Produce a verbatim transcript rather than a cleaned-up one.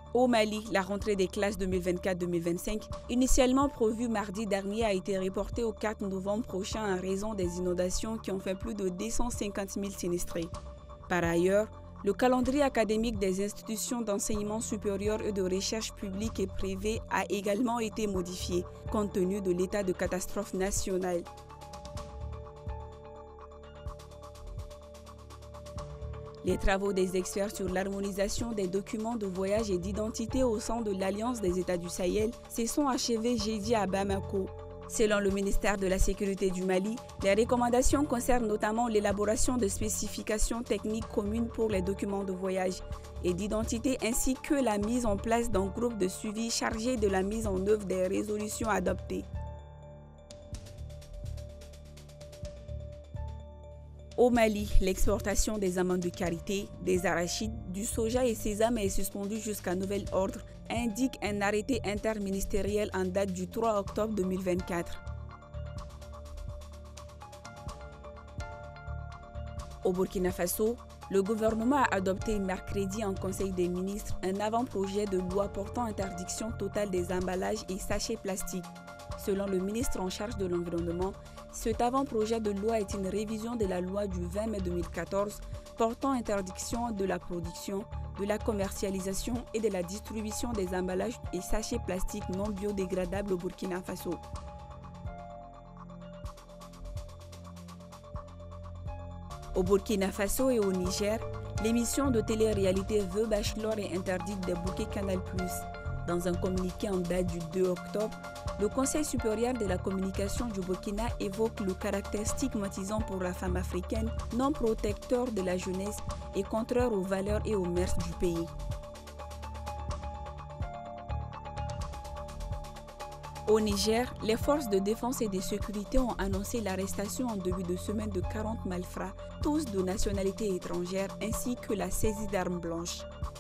Au Mali, la rentrée des classes deux mille vingt-quatre deux mille vingt-cinq, initialement prévue mardi dernier, a été reportée au quatre novembre prochain en raison des inondations qui ont fait plus de deux cent cinquante mille sinistrés. Par ailleurs, le calendrier académique des institutions d'enseignement supérieur et de recherche publique et privée a également été modifié, compte tenu de l'état de catastrophe nationale. Les travaux des experts sur l'harmonisation des documents de voyage et d'identité au sein de l'Alliance des États du Sahel se sont achevés jeudi à Bamako. Selon le ministère de la Sécurité du Mali, les recommandations concernent notamment l'élaboration de spécifications techniques communes pour les documents de voyage et d'identité ainsi que la mise en place d'un groupe de suivi chargé de la mise en œuvre des résolutions adoptées. Au Mali, l'exportation des amandes de karité, des arachides, du soja et sésame est suspendue jusqu'à nouvel ordre, indique un arrêté interministériel en date du trois octobre deux mille vingt-quatre. Au Burkina Faso, le gouvernement a adopté mercredi en Conseil des ministres un avant-projet de loi portant interdiction totale des emballages et sachets plastiques. Selon le ministre en charge de l'Environnement, cet avant-projet de loi est une révision de la loi du vingt mai deux mille quatorze portant interdiction de la production, de la commercialisation et de la distribution des emballages et sachets plastiques non biodégradables au Burkina Faso. Au Burkina Faso et au Niger, l'émission de télé-réalité The Bachelor est interdite des bouquets Canal plus. Dans un communiqué en date du deux octobre, le Conseil supérieur de la communication du Burkina évoque le caractère stigmatisant pour la femme africaine, non protecteur de la jeunesse et contraire aux valeurs et aux mœurs du pays. Au Niger, les forces de défense et de sécurité ont annoncé l'arrestation en début de semaine de quarante malfrats, tous de nationalité étrangère, ainsi que la saisie d'armes blanches.